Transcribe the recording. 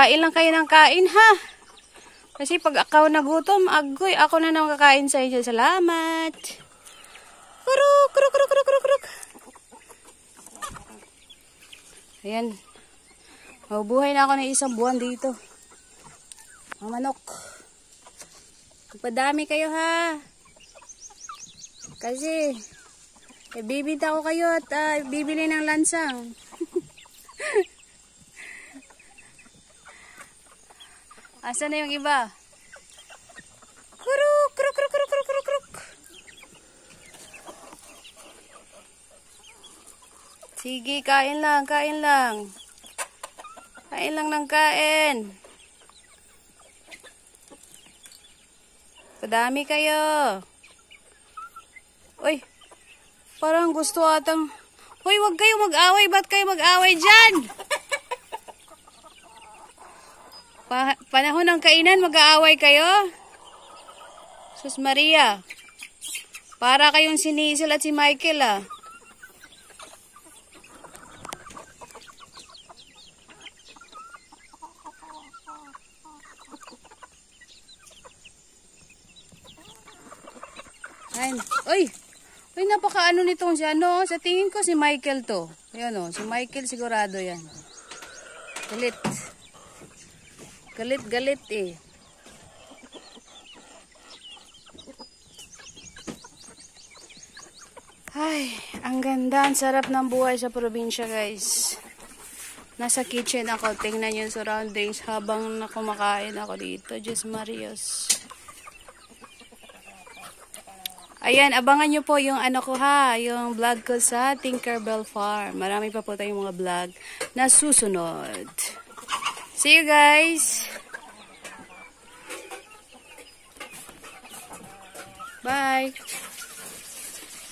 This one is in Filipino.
Kain lang kayo ng kain, ha? Kasi pag ako nagutom, agoy, ako na nang kakain sa inyo. Salamat. Kuruk, kuruk, kuruk, kuruk, kuruk, kuruk. Ayan. Mabubuhay na ako ng isang buwan dito. Ang manok. Magpadami kayo, ha? Kasi, bibinta ko kayo at bibili ng lansang. Asa na yung iba? Kuruk, kuruk, kuruk, kuruk, kuruk, kuruk, kuruk. Sige, kain lang, kain lang. Kain lang ng kain. Padami kayo. Uy, parang gusto atang... Uy, wag kayo mag-away. Ba't kayo mag-away dyan? Panahon ng kainan, mag-aaway kayo? Sus Maria. Para kayong si Nizel at si Michael, ah. Ayan. Uy! Uy, napaka-ano nitong si ano. Sa tingin ko si Michael to. Ayan o, si Michael sigurado yan. Galit. Galit eh. Ay, ang ganda. Ang sarap ng buhay sa probinsya, guys. Nasa kitchen ako. Tingnan yung surroundings habang kumakain ako dito. Diyos Marios. Ayan, abangan nyo po yung ano ko, ha. Yung vlog ko sa Tinkerbell Farm. Marami pa po tayong mga vlog na susunod. See you guys! Bye!